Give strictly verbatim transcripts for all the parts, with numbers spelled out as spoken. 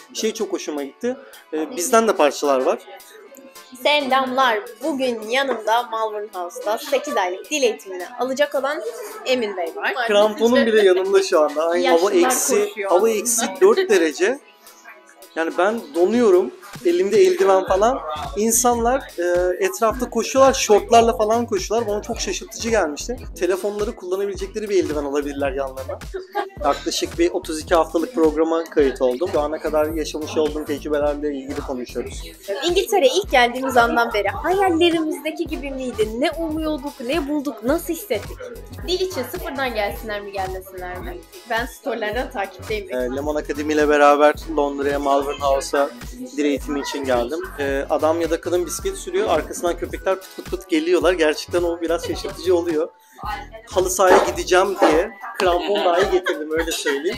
Şey çok hoşuma gitti. Ee, bizden de parçalar var. Selamlar. Bugün yanımda Malvern House'da sekiz aylık dil eğitimini alacak olan Emin Bey var. Kramponum bile yanımda şu anda. Ay, hava eksi, hava eksi dört derece. Yani ben donuyorum. Elimde eldiven falan. İnsanlar e, etrafta koşuyorlar, şortlarla falan koşuyorlar. Bana çok şaşırtıcı gelmişti. Telefonları kullanabilecekleri bir eldiven alabilirler yanlarına. Yaklaşık bir otuz iki haftalık programa kayıt oldum. Şu ana kadar yaşamış olduğum tecrübelerle ilgili konuşuyoruz. İngiltere'ye ilk geldiğimiz andan beri hayallerimizdeki gibi miydi? Ne umuyorduk, ne bulduk, nasıl hissettik? Dil için sıfırdan gelsinler mi gelmesinler mi? Ben storylerden takipteyim. E, Lemon Akademi ile beraber Londra'ya, Malvern House'a dil eğitimi için geldim. E, adam ya da kadın bisiklet sürüyor, arkasından köpekler pıt pıt pıt geliyorlar. Gerçekten o biraz şaşırtıcı oluyor. Halı sahaya gideceğim diye krampon dahi getirdim, öyle söyleyeyim.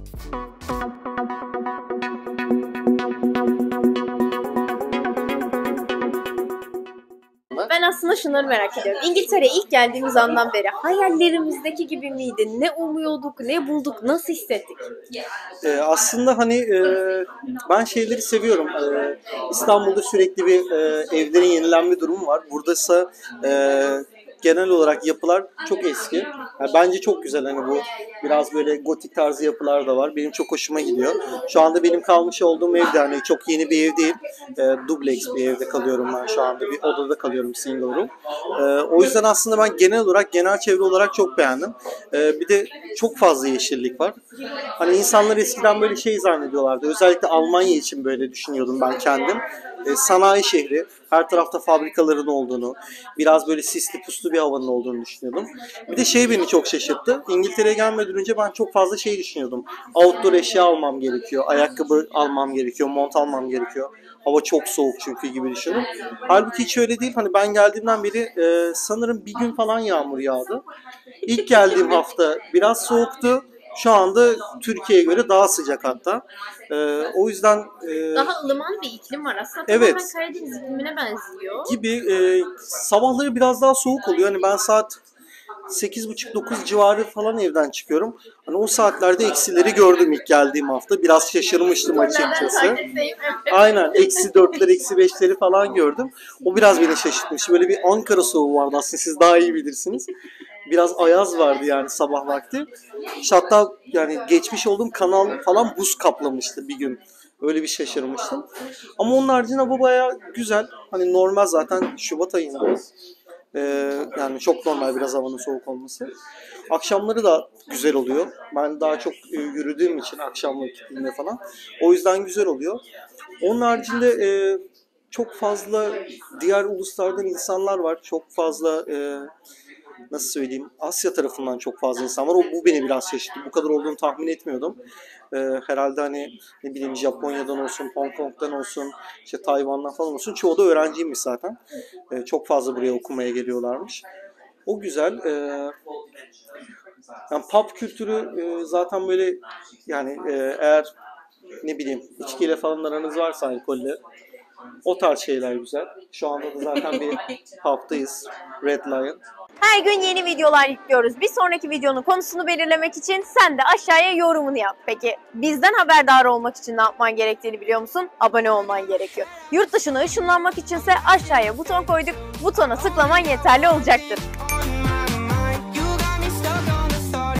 Ben aslında şunları merak ediyorum. İngiltere'ye ilk geldiğimiz andan beri hayallerimizdeki gibi miydi? Ne umuyorduk, ne bulduk, nasıl hissettik? Ee, aslında hani e, ben şeyleri seviyorum. Ee, İstanbul'da sürekli bir e, evlerin yenilenme durumu var. Buradaysa e, genel olarak yapılar çok eski. Yani bence çok güzel, hani bu biraz böyle gotik tarzı yapılar da var. Benim çok hoşuma gidiyor. Şu anda benim kalmış olduğum evde hani çok yeni bir ev değil. E, dubleks bir evde kalıyorum ben şu anda. Bir odada kalıyorum, single room. E, o yüzden aslında ben genel olarak, genel çevre olarak çok beğendim. E, bir de çok fazla yeşillik var. Hani insanlar eskiden böyle şey zannediyorlardı. Özellikle Almanya için böyle düşünüyordum ben kendim. E, sanayi şehri, her tarafta fabrikaların olduğunu, biraz böyle sisli puslu bir havanın olduğunu düşünüyordum. Bir de şey beni çok şaşırttı. İngiltere'ye gelmeden önce ben çok fazla şey düşünüyordum. Outdoor eşya almam gerekiyor, ayakkabı almam gerekiyor, mont almam gerekiyor. Hava çok soğuk çünkü gibi düşündüm. Halbuki hiç öyle değil. Hani ben geldiğimden beri e, sanırım bir gün falan yağmur yağdı. İlk geldiğim hafta biraz soğuktu. Şu anda Türkiye'ye göre daha sıcak hatta. Ee, o yüzden... E, Daha ılıman bir iklim var aslında. Evet. Tamamen Karadeniz iklimine benziyor. Gibi. E, sabahları biraz daha soğuk oluyor. Hani ben saat sekiz buçuk dokuz civarı falan evden çıkıyorum. Hani o saatlerde eksileri gördüm ilk geldiğim hafta. Biraz şaşırmıştım açıkçası. Aynen. Eksi dörtler, eksi beşleri falan gördüm. O biraz beni şaşırtmış. Böyle bir Ankara soğuğu vardı aslında. Siz daha iyi bilirsiniz. Biraz ayaz vardı yani sabah vakti. İşte hatta yani geçmiş olduğum kanal falan buz kaplamıştı bir gün. Öyle bir şaşırmıştım. Ama onun haricinde hava bayağı güzel. Hani normal, zaten Şubat ayındayız. Ee, yani çok normal biraz havanın soğuk olması. Akşamları da güzel oluyor. Ben daha çok e, yürüdüğüm için akşam vakitinde falan. O yüzden güzel oluyor. Onun haricinde e, çok fazla diğer uluslardan insanlar var. Çok fazla... E, Nasıl söyleyeyim, Asya tarafından çok fazla insan var. O, bu beni biraz şaşırttı. Bu kadar olduğunu tahmin etmiyordum. Ee, herhalde hani ne bileyim Japonya'dan olsun, Hong Kong'dan olsun, işte Tayvan'dan falan olsun. Çoğu da öğrenciymiş zaten. Ee, çok fazla buraya okumaya geliyorlarmış. O güzel. Ee, yani pub kültürü e, zaten böyle yani e, eğer ne bileyim içkiyle falan aranız varsa, alkolle, o tarz şeyler güzel. Şu anda da zaten bir pub'dayız. Red Lion. Her gün yeni videolar yüklüyoruz. Bir sonraki videonun konusunu belirlemek için sen de aşağıya yorumunu yap. Peki bizden haberdar olmak için ne yapman gerektiğini biliyor musun? Abone olman gerekiyor. Yurt dışına ışınlanmak içinse aşağıya buton koyduk. Butona tıklaman yeterli olacaktır.